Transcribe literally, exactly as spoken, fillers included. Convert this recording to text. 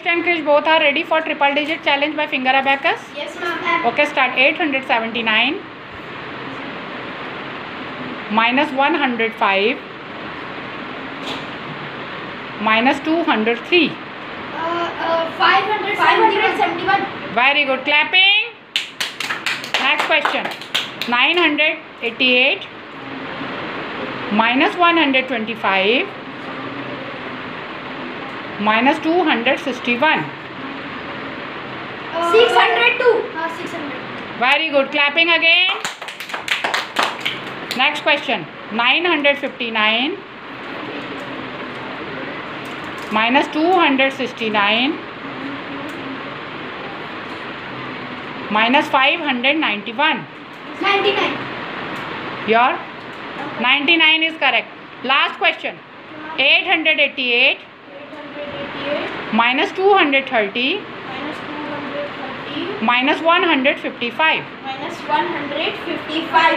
Krish and Krish both are ready for triple digit challenge by finger abacus? Yes, ma'am. Okay, start. eight hundred seventy-nine minus one hundred five minus two hundred three. Uh, uh, five hundred seventy-one. Very good. Clapping. Next question. nine hundred eighty-eight minus one hundred twenty-five minus two hundred sixty-one. Uh, six hundred two. Uh, six hundred. Very good. Clapping again. Next question. nine hundred fifty-nine minus two hundred sixty-nine minus five hundred ninety-one. ninety-nine. Your ninety-nine is correct. Last question. eight hundred eighty-eight minus two hundred thirty Minus two hundred thirty. minus one hundred fifty-five. Minus one hundred fifty-five.